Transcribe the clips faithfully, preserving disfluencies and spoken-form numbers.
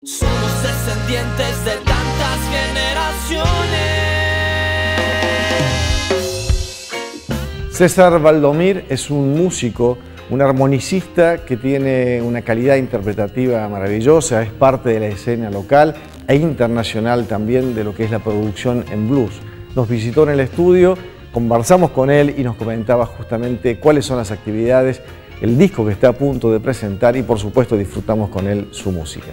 Somos descendientes de tantas generaciones. César Valdomir es un músico, un armonicista que tiene una calidad interpretativa maravillosa, es parte de la escena local e internacional también de lo que es la producción en blues. Nos visitó en el estudio, conversamos con él y nos comentaba justamente cuáles son las actividades, el disco que está a punto de presentar y por supuesto disfrutamos con él su música.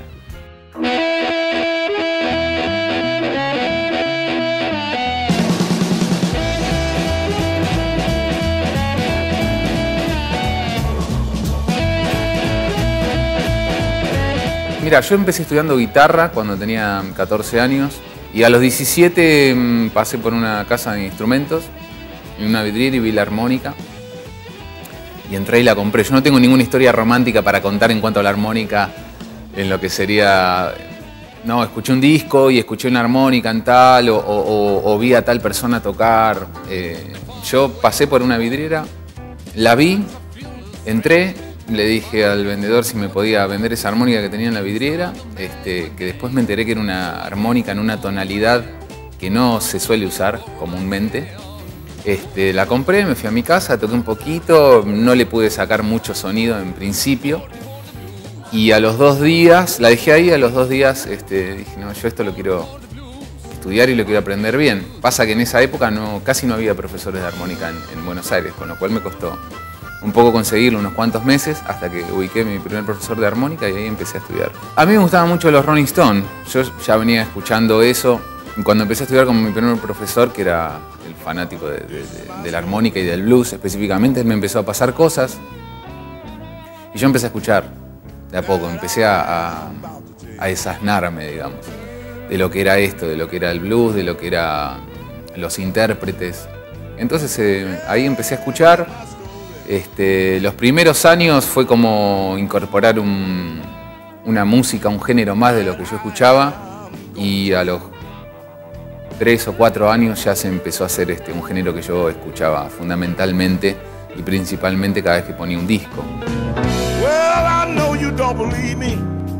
Mira, yo empecé estudiando guitarra cuando tenía catorce años y a los diecisiete mmm, pasé por una casa de instrumentos, en una vidriera y vi la armónica y entré y la compré. Yo no tengo ninguna historia romántica para contar en cuanto a la armónica, en lo que sería... No, escuché un disco y escuché una armónica en tal o, o, o vi a tal persona tocar. Eh, yo pasé por una vidriera, la vi, entré, le dije al vendedor si me podía vender esa armónica que tenía en la vidriera, este, que después me enteré que era una armónica en una tonalidad que no se suele usar comúnmente. Este, la compré, me fui a mi casa, toqué un poquito, no le pude sacar mucho sonido en principio. Y a los dos días, la dejé ahí, a los dos días este, dije, no, yo esto lo quiero estudiar y lo quiero aprender bien. Pasa que en esa época no, casi no había profesores de armónica en, en Buenos Aires, con lo cual me costó un poco conseguirlo, unos cuantos meses, hasta que ubiqué mi primer profesor de armónica y ahí empecé a estudiar. A mí me gustaban mucho los Rolling Stones, yo ya venía escuchando eso. Cuando empecé a estudiar con mi primer profesor, que era el fanático de, de, de, de la armónica y del blues específicamente, él me empezó a pasar cosas y yo empecé a escuchar de a poco, empecé a, a, a desasnarme, digamos, de lo que era esto, de lo que era el blues, de lo que eran los intérpretes. Entonces eh, ahí empecé a escuchar. Este, los primeros años fue como incorporar un, una música, un género más de lo que yo escuchaba y a los tres o cuatro años ya se empezó a hacer este, un género que yo escuchaba fundamentalmente y principalmente cada vez que ponía un disco. Well, I know you don't believe me.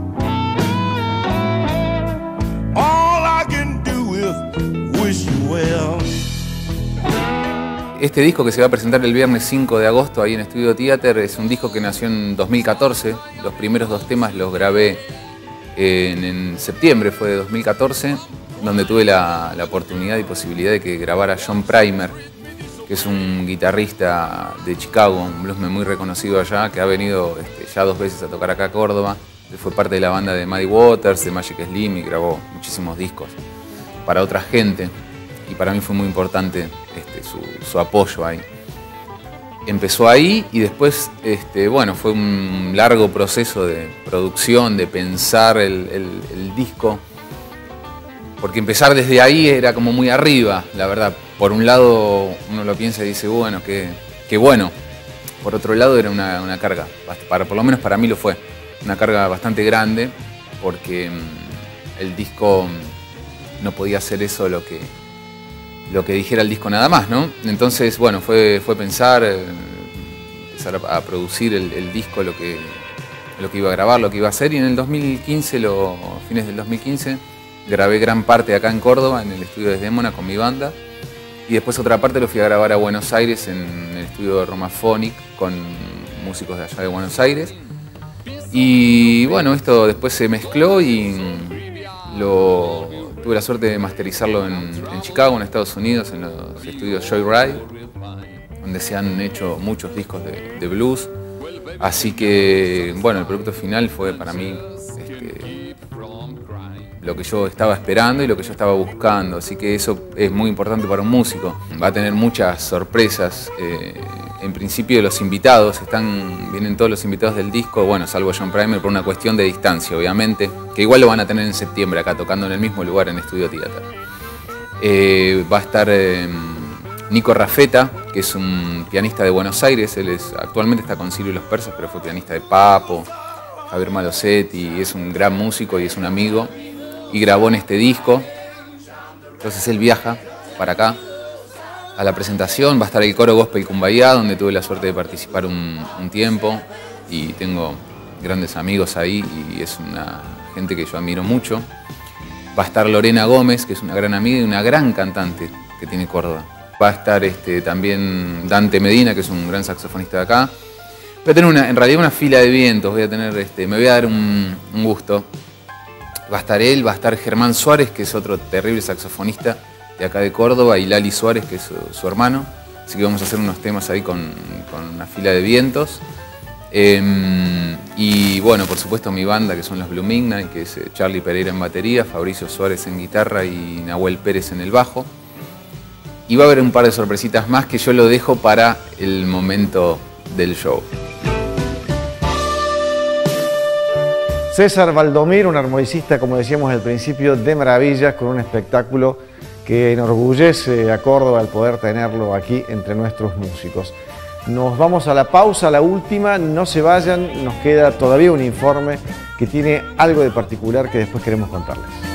All I can do is wish you well. Este disco que se va a presentar el viernes cinco de agosto ahí en Studio Theater es un disco que nació en dos mil catorce. Los primeros dos temas los grabé en, en septiembre, fue de dos mil catorce, donde tuve la, la oportunidad y posibilidad de que grabara John Primer, que es un guitarrista de Chicago, un bluesman muy reconocido allá, que ha venido este, ya dos veces a tocar acá a Córdoba. Él fue parte de la banda de Muddy Waters, de Magic Slim y grabó muchísimos discos para otra gente. Y para mí fue muy importante este, su, su apoyo ahí. Empezó ahí y después, este, bueno, fue un largo proceso de producción, de pensar el, el, el disco. Porque empezar desde ahí era como muy arriba, la verdad. Por un lado uno lo piensa y dice, bueno, qué, qué bueno. Por otro lado era una, una carga, para, por lo menos para mí lo fue, una carga bastante grande, porque el disco no podía hacer eso lo que... lo que dijera el disco nada más, ¿no? Entonces, bueno, fue, fue pensar, eh, empezar a, a producir el, el disco, lo que, lo que iba a grabar, lo que iba a hacer, y en el dos mil quince, los fines del dos mil quince, grabé gran parte acá en Córdoba, en el estudio de Desdémona con mi banda, y después otra parte lo fui a grabar a Buenos Aires, en el estudio de Romaphonic, con músicos de allá de Buenos Aires, y bueno, esto después se mezcló y lo... tuve la suerte de masterizarlo en, en Chicago, en Estados Unidos, en los estudios Joyride, donde se han hecho muchos discos de, de blues. Así que, bueno, el producto final fue para mí este, lo que yo estaba esperando y lo que yo estaba buscando. Así que eso es muy importante para un músico. Va a tener muchas sorpresas. Eh, en principio los invitados, están, vienen todos los invitados del disco, bueno, salvo John Primer por una cuestión de distancia, obviamente, que igual lo van a tener en septiembre acá tocando en el mismo lugar en Studio Theater. Eh, va a estar eh, Nico Rafeta, que es un pianista de Buenos Aires, él es, actualmente está con Sirio y los Persas, pero fue pianista de Papo, Javier Malosetti, es un gran músico y es un amigo, y grabó en este disco. Entonces él viaja para acá a la presentación, va a estar el coro Gospel Cumbayá, donde tuve la suerte de participar un, un tiempo y tengo grandes amigos ahí y es una gente que yo admiro mucho. Va a estar Lorena Gómez, que es una gran amiga y una gran cantante que tiene Córdoba. Va a estar este, también Dante Medina, que es un gran saxofonista de acá. Voy a tener una, en realidad una fila de vientos, voy a tener, este, me voy a dar un, un gusto. Va a estar él, va a estar Germán Suárez, que es otro terrible saxofonista de acá de Córdoba, y Lali Suárez, que es su, su hermano. Así que vamos a hacer unos temas ahí con, con una fila de vientos. Eh, y bueno, por supuesto mi banda, que son los Blue Midnight, que es Charlie Pereira en batería, Fabricio Suárez en guitarra y Nahuel Pérez en el bajo. Y va a haber un par de sorpresitas más que yo lo dejo para el momento del show. César Valdomir, un armonicista, como decíamos al principio, de maravillas, con un espectáculo que enorgullece a Córdoba el poder tenerlo aquí entre nuestros músicos. Nos vamos a la pausa, la última, no se vayan, nos queda todavía un informe que tiene algo de particular que después queremos contarles.